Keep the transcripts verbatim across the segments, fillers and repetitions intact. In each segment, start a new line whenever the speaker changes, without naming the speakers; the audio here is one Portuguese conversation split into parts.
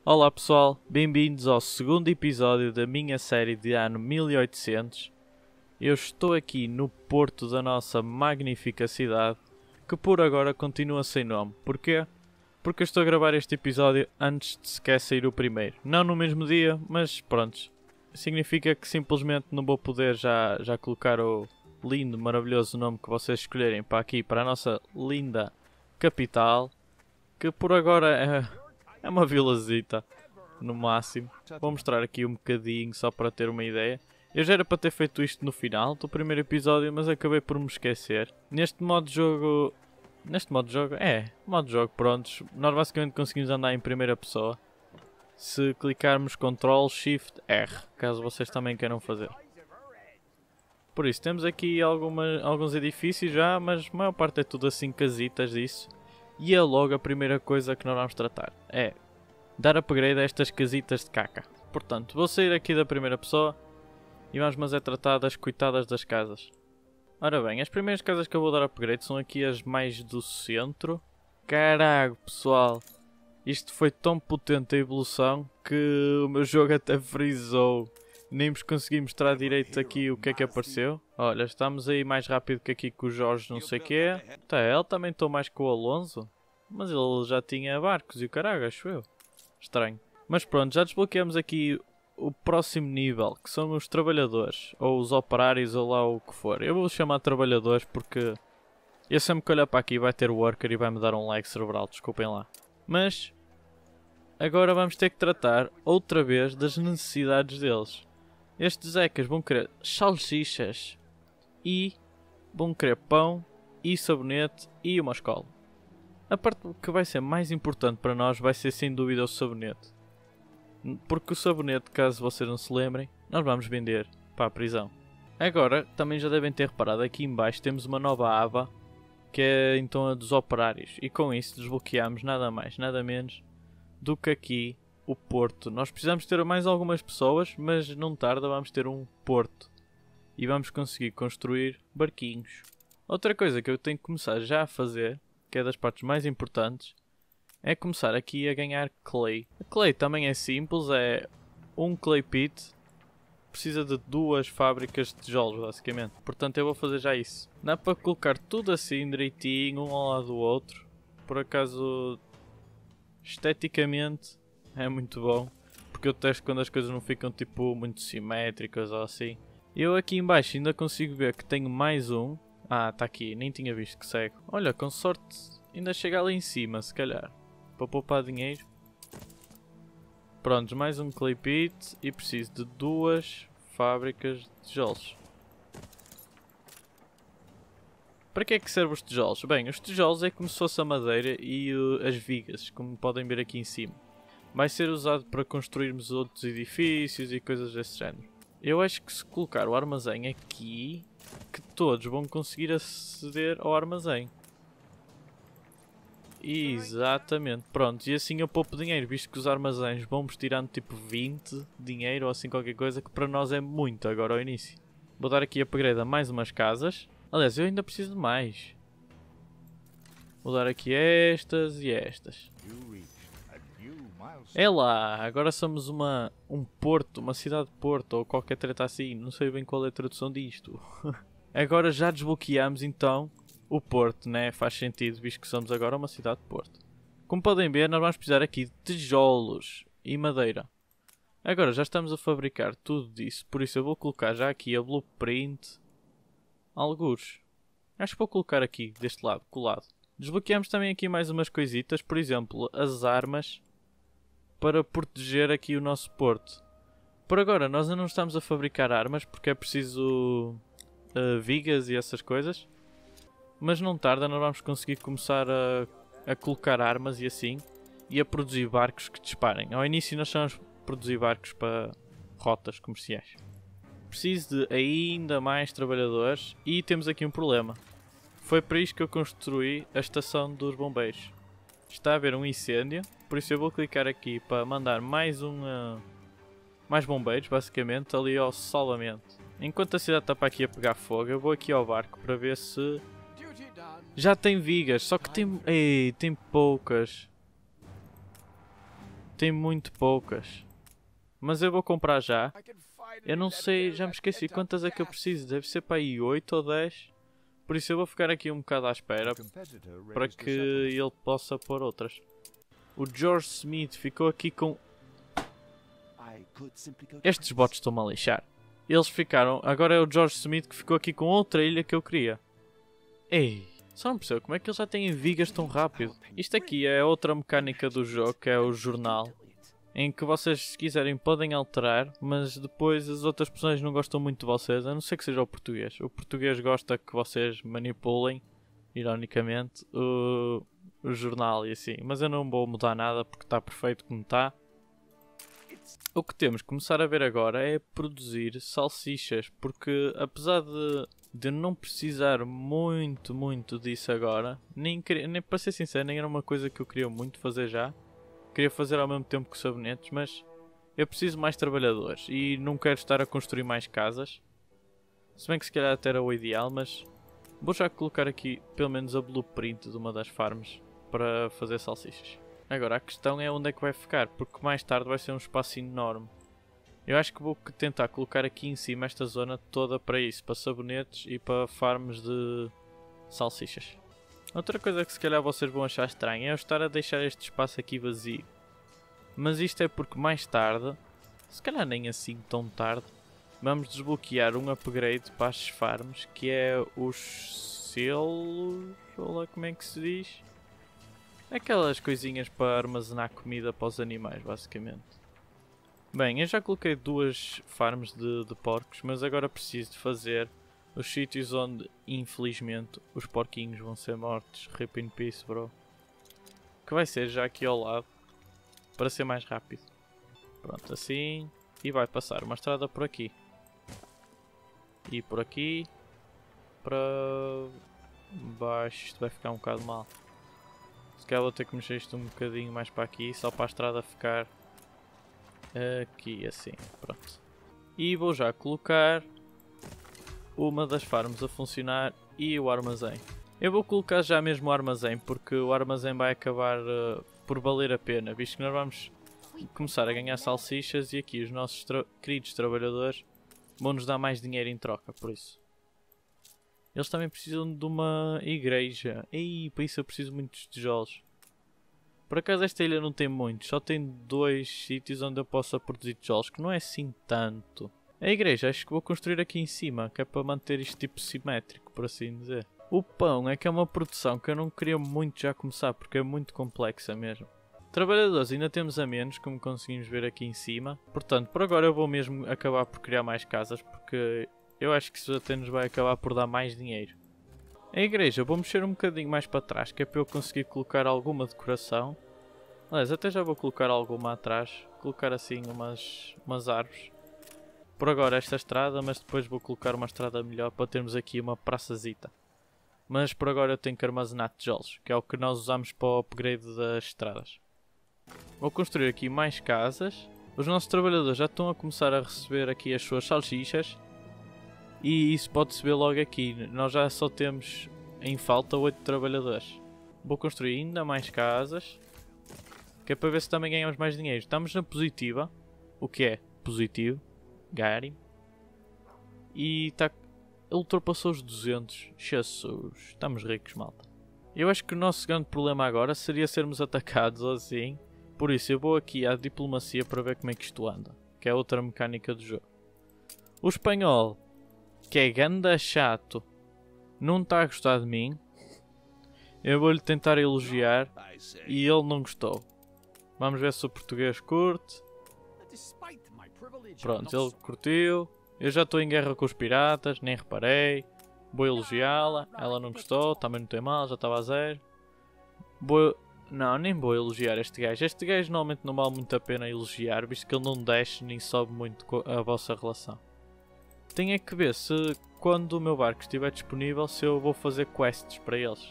Olá pessoal, bem-vindos ao segundo episódio da minha série de ano mil e oitocentos. Eu estou aqui no porto da nossa magnífica cidade, que por agora continua sem nome. Porquê? Porque eu estou a gravar este episódio antes de sequer sair o primeiro. Não no mesmo dia, mas pronto. Significa que simplesmente não vou poder já, já colocar o lindo, maravilhoso nome que vocês escolherem para aqui, para a nossa linda capital, que por agora é... É uma vilazita, no máximo. Vou mostrar aqui um bocadinho, só para ter uma ideia. Eu já era para ter feito isto no final do primeiro episódio, mas acabei por me esquecer. Neste modo de jogo... Neste modo de jogo? É, modo de jogo, prontos. Nós basicamente conseguimos andar em primeira pessoa. Se clicarmos control shift R, caso vocês também queiram fazer. Por isso, temos aqui alguma, alguns edifícios já, mas a maior parte é tudo assim casitas disso. E é logo a primeira coisa que nós vamos tratar, é dar upgrade a estas casitas de caca. Portanto, vou sair aqui da primeira pessoa e vamos mas é tratar das coitadas das casas. Ora bem, as primeiras casas que eu vou dar upgrade são aqui as mais do centro. Caraca, pessoal, isto foi tão potente a evolução que o meu jogo até frisou. Nem vos consegui mostrar direito aqui o que é que apareceu. Olha, estamos aí mais rápido que aqui com o Jorge não sei o que. Tá, ele também estou mais com o Alonso. Mas ele já tinha barcos e o caralho, acho eu. Estranho. Mas pronto, já desbloqueamos aqui o próximo nível, que são os trabalhadores. Ou os operários, ou lá o que for. Eu vou chamar trabalhadores porque... eu sempre que olhar para aqui vai ter worker e vai me dar um lag cerebral, desculpem lá. Mas... agora vamos ter que tratar outra vez das necessidades deles. Estes ecas vão querer salsichas e vão querer pão e sabonete e uma escola. A parte que vai ser mais importante para nós vai ser sem dúvida o sabonete. Porque o sabonete, caso vocês não se lembrem, nós vamos vender para a prisão. Agora, também já devem ter reparado, aqui em baixo temos uma nova aba, que é então a dos operários. E com isso desbloqueamos nada mais, nada menos do que aqui o porto. Nós precisamos ter mais algumas pessoas, mas não tarda vamos ter um porto. E vamos conseguir construir barquinhos. Outra coisa que eu tenho que começar já a fazer, que é das partes mais importantes, é começar aqui a ganhar clay. A clay também é simples, é um clay pit. Precisa de duas fábricas de tijolos, basicamente. Portanto, eu vou fazer já isso. Dá para colocar tudo assim, direitinho, um ao lado do outro. Por acaso, esteticamente... é muito bom, porque eu testo quando as coisas não ficam tipo muito simétricas ou assim. Eu aqui em baixo ainda consigo ver que tenho mais um. Ah, está aqui, nem tinha visto que segue. Olha, com sorte ainda chega ali em cima, se calhar. Para poupar dinheiro. Prontos, mais um clay pit e preciso de duas fábricas de tijolos. Para que é que servem os tijolos? Bem, os tijolos é como se fosse a madeira e uh, as vigas, como podem ver aqui em cima. Vai ser usado para construirmos outros edifícios e coisas desse género. Eu acho que se colocar o armazém aqui, que todos vão conseguir aceder ao armazém. Exatamente, pronto, e assim eu poupo dinheiro, visto que os armazéns vão-nos tirando tipo vinte dinheiro ou assim qualquer coisa, que para nós é muito agora ao início. Vou dar aqui upgrade a mais umas casas. Aliás, eu ainda preciso de mais. Vou dar aqui estas e estas. É lá, agora somos uma, um porto, uma cidade-porto ou qualquer treta assim, não sei bem qual é a tradução disto. Agora já desbloqueamos então o porto, né? Faz sentido, visto que somos agora uma cidade-porto. Como podem ver, nós vamos precisar aqui de tijolos e madeira. Agora já estamos a fabricar tudo disso, por isso eu vou colocar já aqui a blueprint. Algures. Acho que vou colocar aqui, deste lado, colado. Desbloqueamos também aqui mais umas coisitas, por exemplo, as armas. Para proteger aqui o nosso porto. Por agora nós ainda não estamos a fabricar armas porque é preciso uh, vigas e essas coisas. Mas não tarda, nós vamos conseguir começar a, a colocar armas e assim. E a produzir barcos que disparem. Ao início nós vamos produzir barcos para rotas comerciais. Preciso de ainda mais trabalhadores e temos aqui um problema. Foi para isto que eu construí a estação dos bombeiros. Está a haver um incêndio. Por isso eu vou clicar aqui para mandar mais um, uh, mais bombeiros, basicamente, ali ao salvamento. Enquanto a cidade está para aqui a pegar fogo, eu vou aqui ao barco para ver se... já tem vigas, só que tem... ei, tem poucas. tem muito poucas. Mas eu vou comprar já. Eu não sei, já me esqueci quantas é que eu preciso. Deve ser para aí oito ou dez. Por isso eu vou ficar aqui um bocado à espera para que ele possa pôr outras. O George Smith ficou aqui com... Estes bots estão-me a lixar. Eles ficaram... Agora é o George Smith que ficou aqui com outra ilha que eu queria. Ei, só não percebo como é que eles já têm vigas tão rápido. Isto aqui é outra mecânica do jogo, que é o jornal. Em que vocês, se quiserem, podem alterar, mas depois as outras pessoas não gostam muito de vocês, a não ser que seja o português. O português gosta que vocês manipulem, ironicamente, o, o jornal e assim. Mas eu não vou mudar nada porque está perfeito como está. O que temos que começar a ver agora é produzir salsichas, porque apesar de, de eu não precisar muito, muito disso agora, nem, nem para ser sincero, nem era uma coisa que eu queria muito fazer já. Queria fazer ao mesmo tempo que sabonetes, mas eu preciso mais trabalhadores e não quero estar a construir mais casas. Se bem que se calhar até era o ideal, mas vou já colocar aqui pelo menos a blueprint de uma das farms para fazer salsichas. Agora a questão é onde é que vai ficar, porque mais tarde vai ser um espaço enorme. Eu acho que vou tentar colocar aqui em cima esta zona toda para isso, para sabonetes e para farms de salsichas. Outra coisa que se calhar vocês vão achar estranha é eu estar a deixar este espaço aqui vazio. Mas isto é porque mais tarde, se calhar nem assim tão tarde, vamos desbloquear um upgrade para as farms, que é os selos, ou lá como é que se diz? Aquelas coisinhas para armazenar comida para os animais, basicamente. Bem, eu já coloquei duas farms de, de porcos, mas agora preciso de fazer os sítios onde, infelizmente, os porquinhos vão ser mortos. Rip in peace, bro. Que vai ser já aqui ao lado, para ser mais rápido. Pronto, assim. E vai passar uma estrada por aqui. E por aqui. Para baixo. Isto vai ficar um bocado mal. Se calhar vou ter que mexer isto um bocadinho mais para aqui, só para a estrada ficar aqui, assim. Pronto. E vou já colocar uma das farms a funcionar e o armazém. Eu vou colocar já mesmo o armazém, porque o armazém vai acabar uh, por valer a pena, visto que nós vamos começar a ganhar salsichas e aqui os nossos tra queridos trabalhadores vão nos dar mais dinheiro em troca, por isso. Eles também precisam de uma igreja. Ei, para isso eu preciso de muitos tijolos. Por acaso esta ilha não tem muitos, só tem dois sítios onde eu possa produzir tijolos, que não é assim tanto. A igreja acho que vou construir aqui em cima, que é para manter isto tipo simétrico, por assim dizer. O pão é que é uma produção que eu não queria muito já começar, porque é muito complexa mesmo. Trabalhadores ainda temos a menos, como conseguimos ver aqui em cima. Portanto, por agora eu vou mesmo acabar por criar mais casas, porque eu acho que isso até nos vai acabar por dar mais dinheiro. A igreja vou mexer um bocadinho mais para trás, que é para eu conseguir colocar alguma decoração. Aliás, até já vou colocar alguma atrás, colocar assim umas, umas árvores. Por agora esta estrada, mas depois vou colocar uma estrada melhor para termos aqui uma praçazita. Mas por agora eu tenho que armazenar tijolos, que é o que nós usamos para o upgrade das estradas. Vou construir aqui mais casas. Os nossos trabalhadores já estão a começar a receber aqui as suas salsichas. E isso pode-se ver logo aqui. Nós já só temos em falta oito trabalhadores. Vou construir ainda mais casas, que é para ver se também ganhamos mais dinheiro. Estamos na positiva, o que é positivo. Gary. E está... ultrapassou os duzentos. Jesus, estamos ricos, malta. Eu acho que o nosso grande problema agora seria sermos atacados ou assim. Por isso eu vou aqui à diplomacia para ver como é que isto anda, que é outra mecânica do jogo. O espanhol, que é ganda chato, não está a gostar de mim. Eu vou-lhe tentar elogiar e ele não gostou. Vamos ver se o português curte. Pronto, ele curtiu. Eu já estou em guerra com os piratas, nem reparei. Vou elogiá-la, ela não gostou, também não tem mal, já estava a zero. Vou... Não, nem vou elogiar este gajo. Este gajo normalmente não vale muito a pena elogiar, visto que ele não desce nem sobe muito a vossa relação. Tenho é que ver se quando o meu barco estiver disponível, se eu vou fazer quests para eles.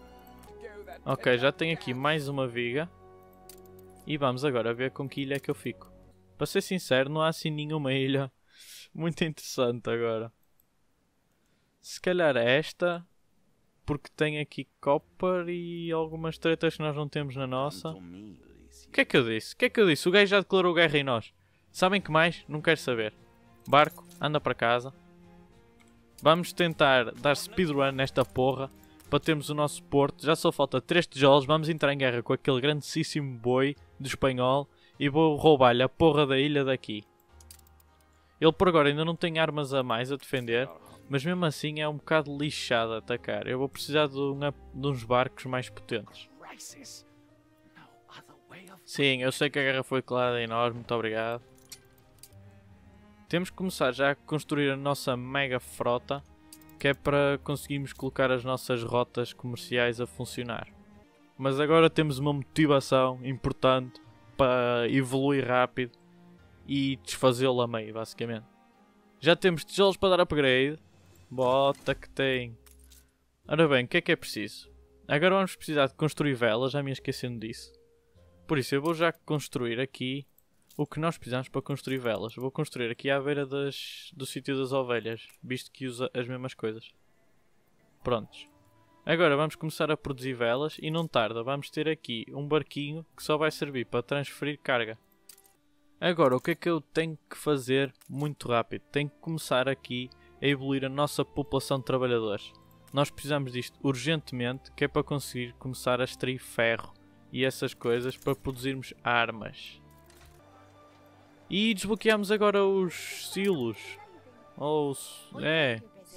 Ok, já tenho aqui mais uma viga. E vamos agora ver com que ilha é que eu fico. Para ser sincero, não há assim nenhuma ilha muito interessante agora. Se calhar esta, porque tem aqui copper e algumas tretas que nós não temos na nossa. que é que eu disse? O que é que eu disse? O gajo já declarou guerra em nós. Sabem que mais? Não quero saber. Barco, anda para casa. Vamos tentar dar speedrun nesta porra para termos o nosso porto. Já só falta três tijolos. Vamos entrar em guerra com aquele grandíssimo boi do espanhol e vou roubar-lhe a porra da ilha daqui. Ele por agora ainda não tem armas a mais a defender, mas mesmo assim é um bocado lixado a atacar. Eu vou precisar de, um, de uns barcos mais potentes. Sim, eu sei que a guerra foi declarada em nós, muito obrigado. Temos que começar já a construir a nossa mega frota, que é para conseguirmos colocar as nossas rotas comerciais a funcionar. Mas agora temos uma motivação importante para evoluir rápido e desfazê-lo a meio, basicamente. Já temos tijolos para dar upgrade. Bota que tem. Ora bem, o que é que é preciso? Agora vamos precisar de construir velas, já me esquecendo disso. Por isso eu vou já construir aqui o que nós precisamos para construir velas. Vou construir aqui à beira das, do sítio das ovelhas, visto que usa as mesmas coisas. Prontos. Agora vamos começar a produzir velas e não tarda, vamos ter aqui um barquinho que só vai servir para transferir carga. Agora, o que é que eu tenho que fazer muito rápido? Tenho que começar aqui a evoluir a nossa população de trabalhadores. Nós precisamos disto urgentemente, que é para conseguir começar a extrair ferro e essas coisas para produzirmos armas. E desbloqueamos agora os silos. Ou... é...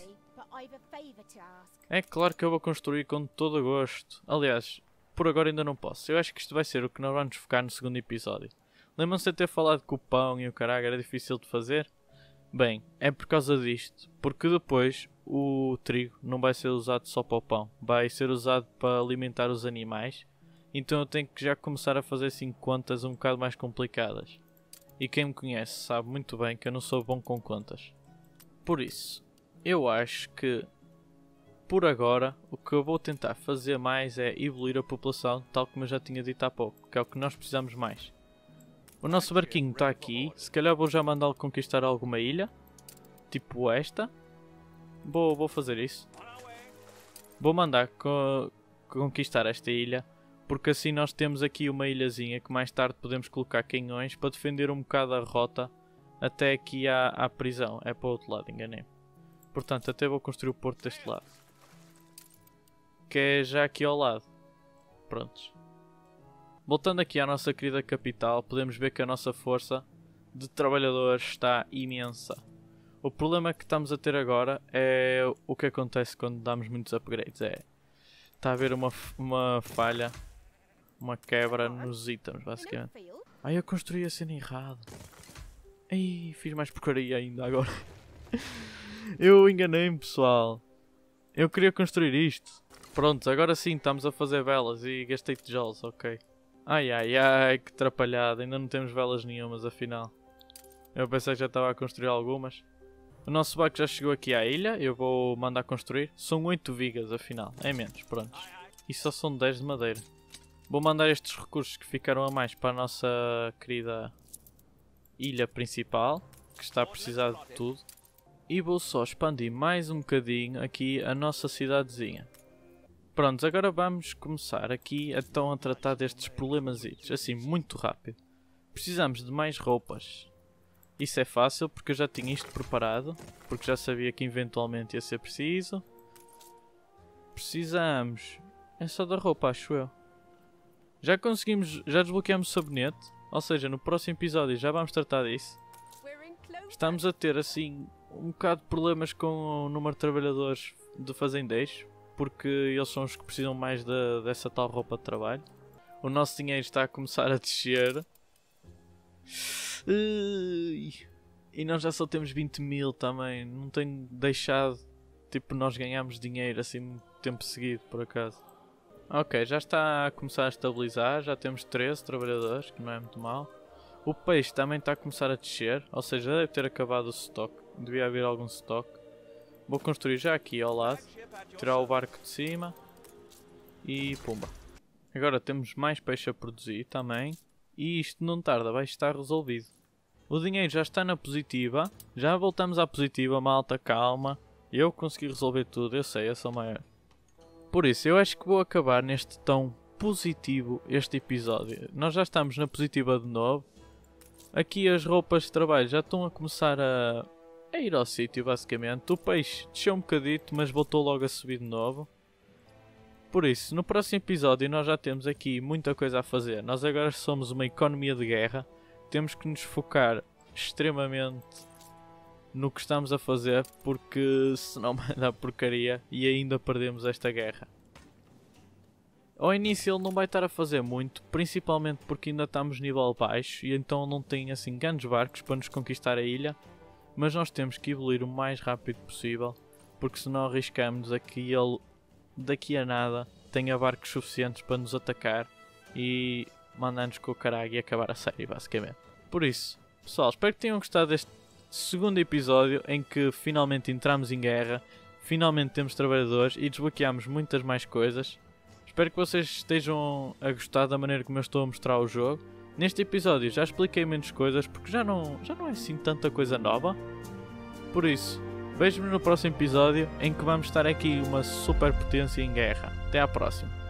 É claro que eu vou construir com todo o gosto. Aliás, por agora ainda não posso. Eu acho que isto vai ser o que nós vamos focar no segundo episódio. Lembram-se de ter falado que o pão e o caralho era difícil de fazer? Bem, é por causa disto. Porque depois o trigo não vai ser usado só para o pão. Vai ser usado para alimentar os animais. Então eu tenho que já começar a fazer assim contas um bocado mais complicadas. E quem me conhece sabe muito bem que eu não sou bom com contas. Por isso, eu acho que por agora o que eu vou tentar fazer mais é evoluir a população, tal como eu já tinha dito há pouco, que é o que nós precisamos mais. O nosso barquinho está aqui, se calhar vou já mandá-lo conquistar alguma ilha, tipo esta. Vou, vou fazer isso. Vou mandar co conquistar esta ilha, porque assim nós temos aqui uma ilhazinha que mais tarde podemos colocar canhões para defender um bocado a rota até aqui à, à prisão. É para o outro lado, enganei-me. Portanto, até vou construir o porto deste lado, que é já aqui ao lado. Prontos. Voltando aqui à nossa querida capital, podemos ver que a nossa força de trabalhadores está imensa. O problema que estamos a ter agora é o que acontece quando damos muitos upgrades. É, está a haver uma, uma falha, uma quebra nos itens, basicamente. Ai, eu construí a cena errada. Ai, fiz mais porcaria ainda agora. Eu enganei-me, pessoal. Eu queria construir isto. Pronto, agora sim estamos a fazer velas e gastei tijolos, ok. Ai ai ai, que atrapalhada, ainda não temos velas nenhumas afinal. Eu pensei que já estava a construir algumas. O nosso barco já chegou aqui à ilha, eu vou mandar construir. São oito vigas afinal, é menos, pronto. E só são dez de madeira. Vou mandar estes recursos que ficaram a mais para a nossa querida ilha principal, que está a precisar de tudo. E vou só expandir mais um bocadinho aqui a nossa cidadezinha. Prontos, agora vamos começar aqui então a tratar destes problemasitos, assim, muito rápido. Precisamos de mais roupas. Isso é fácil porque eu já tinha isto preparado, porque já sabia que eventualmente ia ser preciso. Precisamos... é só da roupa, acho eu. Já conseguimos, já desbloqueamos o sabonete, ou seja, no próximo episódio já vamos tratar disso. Estamos a ter assim um bocado de problemas com o número de trabalhadores de fazendeiros, porque eles são os que precisam mais de, dessa tal roupa de trabalho. O nosso dinheiro está a começar a descer. E nós já só temos vinte mil também. Não tenho deixado, tipo, nós ganhamos dinheiro assim muito tempo seguido, por acaso. Ok, já está a começar a estabilizar. Já temos treze trabalhadores, que não é muito mal. O peixe também está a começar a descer, ou seja, deve ter acabado o stock. Devia haver algum stock. Vou construir já aqui ao lado, tirar o barco de cima e pumba. Agora temos mais peixe a produzir também e isto não tarda, vai estar resolvido. O dinheiro já está na positiva, já voltamos à positiva, malta, calma. Eu consegui resolver tudo, eu sei, eu sou maior. Por isso, eu acho que vou acabar neste tom positivo este episódio. Nós já estamos na positiva de novo. Aqui as roupas de trabalho já estão a começar a, a ir ao sítio, basicamente. O peixe desceu um bocadito, mas voltou logo a subir de novo. Por isso, no próximo episódio nós já temos aqui muita coisa a fazer. Nós agora somos uma economia de guerra. Temos que nos focar extremamente no que estamos a fazer, porque senão vai dar porcaria e ainda perdemos esta guerra. Ao início ele não vai estar a fazer muito, principalmente porque ainda estamos nível baixo e então não tem assim grandes barcos para nos conquistar a ilha. Mas nós temos que evoluir o mais rápido possível, porque senão arriscamos a que ele daqui a nada tenha barcos suficientes para nos atacar e mandar-nos com o caralho e acabar a série, basicamente. Por isso, pessoal, espero que tenham gostado deste segundo episódio em que finalmente entramos em guerra, finalmente temos trabalhadores e desbloqueamos muitas mais coisas. Espero que vocês estejam a gostar da maneira como eu estou a mostrar o jogo. Neste episódio já expliquei menos coisas porque já não, já não é assim tanta coisa nova. Por isso, vejo-me no próximo episódio em que vamos estar aqui uma super potência em guerra. Até à próxima.